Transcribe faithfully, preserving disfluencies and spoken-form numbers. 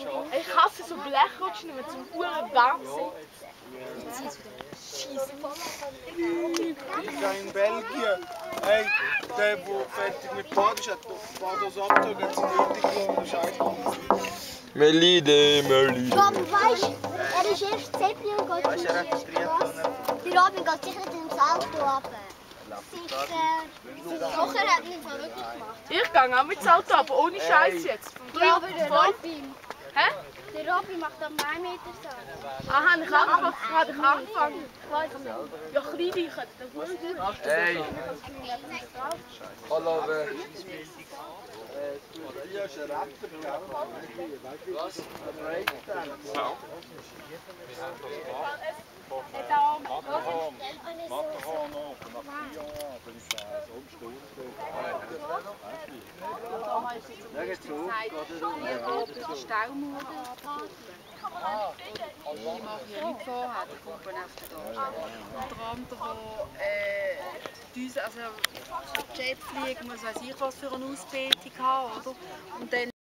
Ich hasse so Blechrutschen, wenn zum Uhren warm sind. Scheiße. Ich war in Belgien. Hey, der, der fertig mit Bad ist, hat das abgezogen, hat sie nötig gelassen. Scheiße. Melide, Melide. Ja, aber weißt du, er ist erst Zeppelin und geht zum ersten Mal. Der Robin geht sicher nicht ins Auto runter. Sicher. Nachher hat man es auch wirklich gemacht. Ich gehe auch mit dem Auto, aber ohne Scheiß jetzt. Ja, aber der voll. Robin. Hä? Der Robin macht am drei Meter so. Ah, habe ich angefangen? Habe ich angefangen? Ja, kleine, ich hätte das gut. Hey. Hallo. Ja, ist ein Rapper, gell? Was? Ein Breakdance. Matterhorn auch, nach vier Jahren, wenn ich sage, so eine Stunde. Ja, geht's so. Staumauer anbraten. Die mache ich ja nicht vorher, die kommt dann erst da. Unter anderem äh, Düse, also Jetfliegen, was weiß ich was für eine Ausbildung haben, oder? Und dann